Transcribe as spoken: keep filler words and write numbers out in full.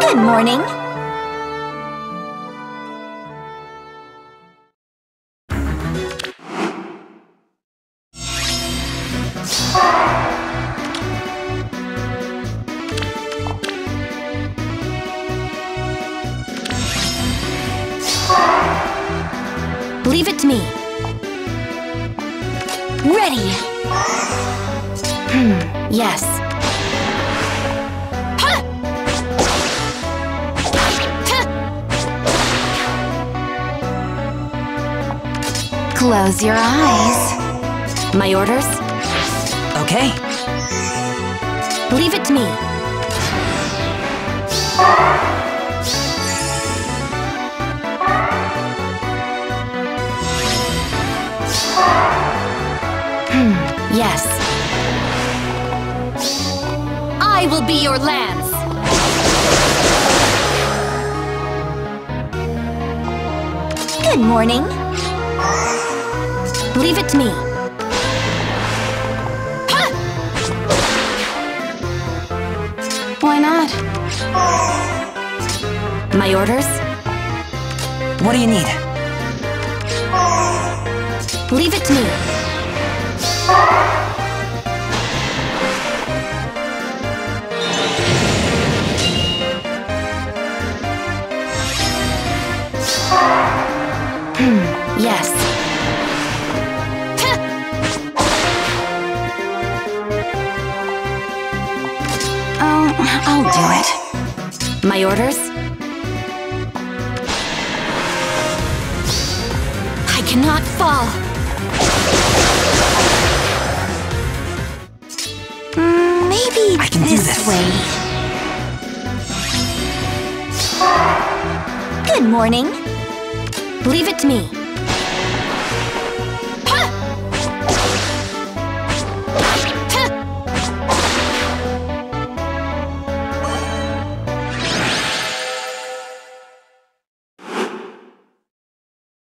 Good morning. Leave it to me. Ready. Hmm, yes. Ha! Ha! Close your eyes. My orders? Okay. Leave it to me. Hmm, yes. I will be your lance. Good morning. Leave it to me. Ha! Why not? My orders? What do you need? Leave it to me. Hmm, yes. Ha! Oh, I'll do it. My orders? I cannot fall. Mm, maybe I can do this this. way. Good morning. Leave it to me.